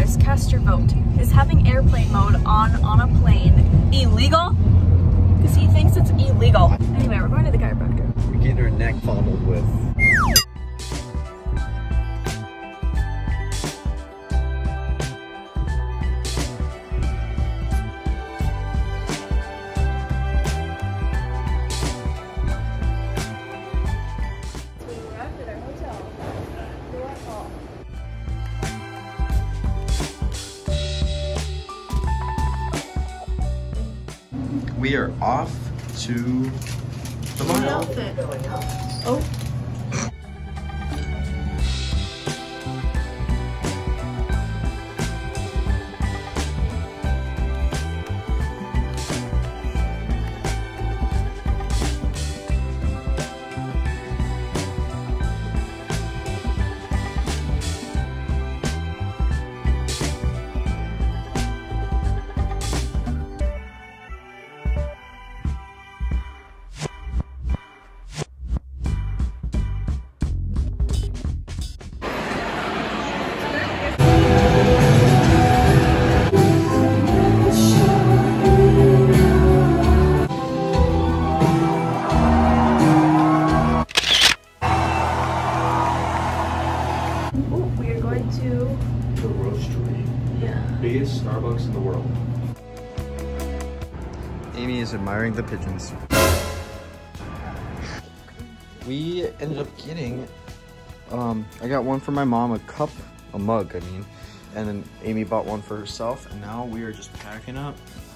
guys, cast your vote. Is having airplane mode on a plane illegal? Because he thinks it's illegal. Anyway, we're going to the chiropractor. We're getting her neck fondled with. We are off to the mall. Oh. The Roastery. Yeah. Biggest Starbucks in the world. Amy is admiring the pigeons. We ended up getting, I got one for my mom, a mug, I mean. And then Amy bought one for herself, and now we are just packing up